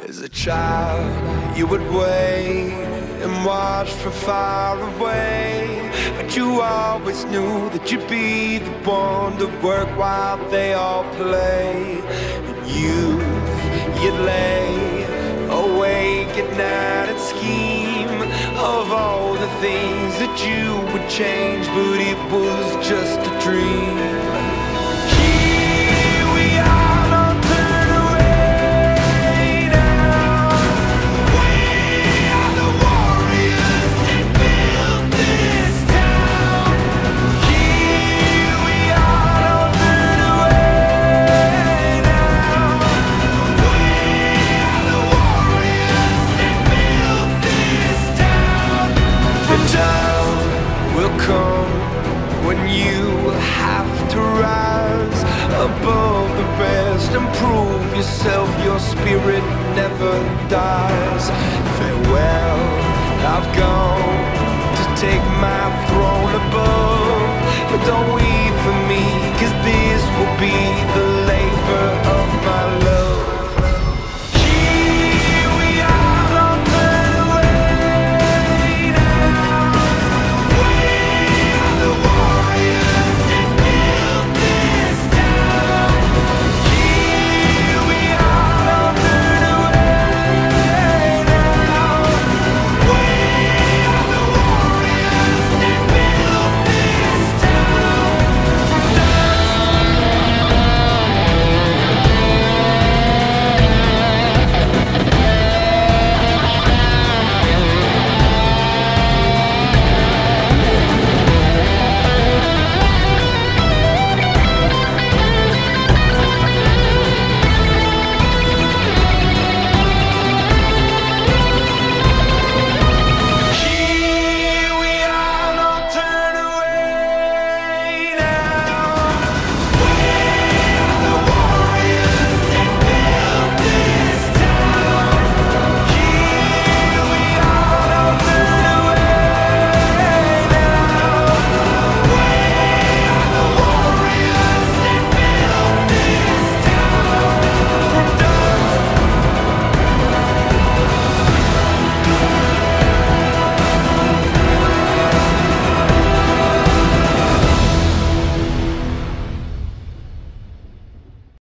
As a child, you would wait and watch from far away, but you always knew that you'd be the one to work while they all play. In youth, you'd lay awake at night and scheme of all the things that you would change, but it was just a dream. Will come when you will have to rise above the rest and prove yourself. Your spirit never dies. Farewell, I've gone to take my throne above, but don't weep for me, 'cause this will be the labor of